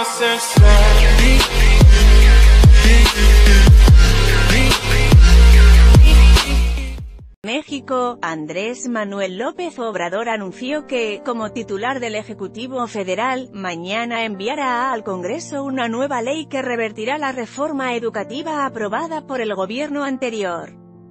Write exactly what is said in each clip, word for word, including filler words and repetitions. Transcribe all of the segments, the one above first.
México, Andrés Manuel López Obrador anunció que, como titular del Ejecutivo Federal, mañana enviará al Congreso una nueva ley que revertirá la reforma educativa aprobada por el gobierno anterior.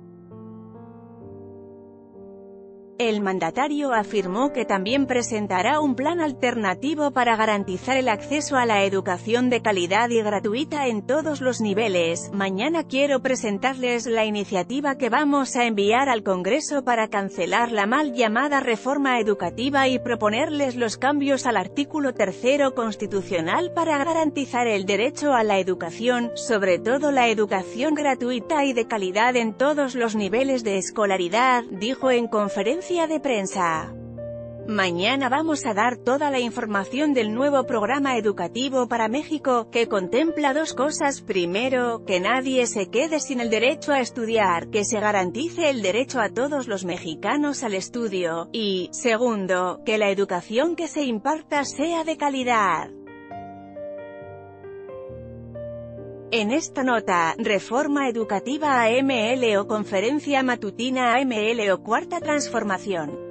El mandatario afirmó que también presentará un plan alternativo para garantizar el acceso a la educación de calidad y gratuita en todos los niveles. Mañana quiero presentarles la iniciativa que vamos a enviar al Congreso para cancelar la mal llamada reforma educativa y proponerles los cambios al artículo tercero constitucional para garantizar el derecho a la educación, sobre todo la educación gratuita y de calidad en todos los niveles de escolaridad, dijo en conferencia de prensa. Mañana vamos a dar toda la información del nuevo programa educativo para México, que contempla dos cosas: primero, que nadie se quede sin el derecho a estudiar, que se garantice el derecho a todos los mexicanos al estudio, y, segundo, que la educación que se imparta sea de calidad. En esta nota, Reforma Educativa A M L o Conferencia Matutina A M L o Cuarta Transformación.